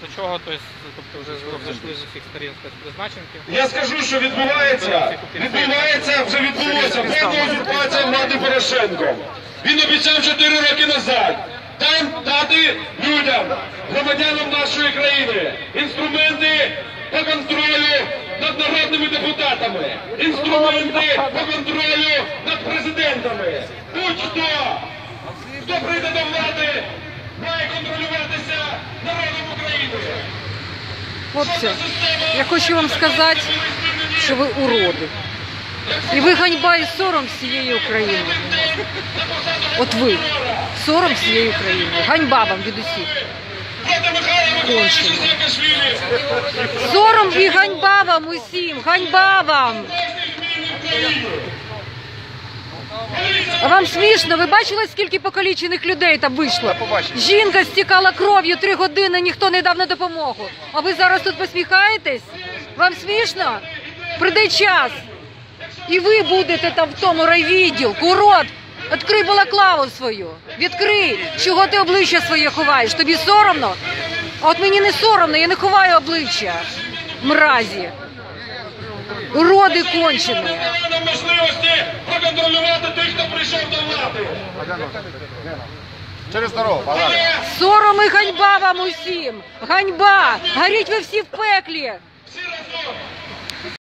після чого тобто вже зайшли з усіх сторін спецпризначенки. Я скажу, що відбувається, вже відбулося повна узурпація влади Порошенко. Він обіцяв 4 роки назад дати людям, громадянам нашої країни, інструменти по контролю над народними депутатами, інструменти по контролю над президентами. Будь-хто, хто прийде до влади, має контролюватися народом України. Хлопці, я хочу вам сказати, що ви уроди. І ви ганьба і сором всієї України. От ви, сором всієї України. Ганьба вам від усіх. Кончено. Сором і ганьба вам усім. Ганьба вам. А вам смішно? Ви бачили, скільки покалічених людей там вийшло? Жінка стікала кров'ю 3 години, ніхто не дав на допомогу. А ви зараз тут посміхаєтесь? Вам смішно? Прийде час. І ви будете там в тому райвідділку. Урод, відкрий балаклаву свою. Відкрий. Чого ти обличчя своє ховаєш? Тобі соромно? А от мені не соромно, я не ховаю обличчя. Мразі. Уроди кончені. Можливості проконтролювати тих, хто прийшов до влади. Через дорогу, погано. Сором і ганьба вам усім. Ганьба. Горіть ви всі в пеклі. Всі разом.